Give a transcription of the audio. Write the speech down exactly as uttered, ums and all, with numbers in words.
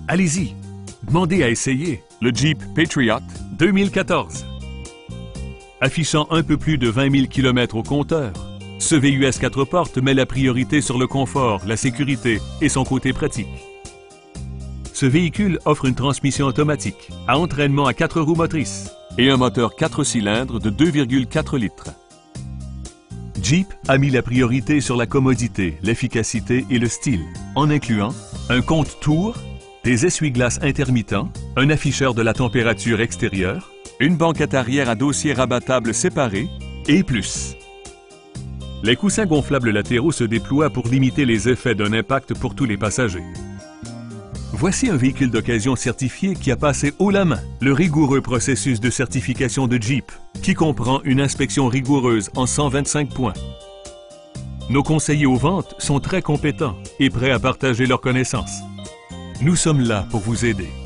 Allez-y, demandez à essayer Le Jeep Patriot. deux mille quatorze. Affichant un peu plus de vingt mille kilomètres au compteur, ce V U S quatre portes met la priorité sur le confort, la sécurité et son côté pratique. Ce véhicule offre une transmission automatique à entraînement à quatre roues motrices Et un moteur quatre cylindres de deux virgule quatre litres. Jeep a mis la priorité sur la commodité, l'efficacité et le style, en incluant un compte-tours, des essuie-glaces intermittents, un afficheur de la température extérieure, Une banquette arrière à dossier rabattable séparé. et plus. Les coussins gonflables latéraux se déploient pour limiter les effets d'un impact pour tous les passagers. Voici un véhicule d'occasion certifié qui a passé haut la main le rigoureux processus de certification de Jeep, qui comprend une inspection rigoureuse en cent vingt-cinq points. Nos conseillers aux ventes sont très compétents et prêts à partager leurs connaissances. Nous sommes là pour vous aider.